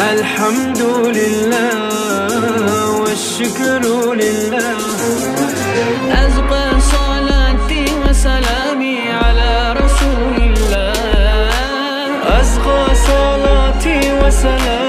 الحمد لله والشكر لله. أزكى صلاتي وسلامي على رسول الله. أزكى صلاتي وسلامي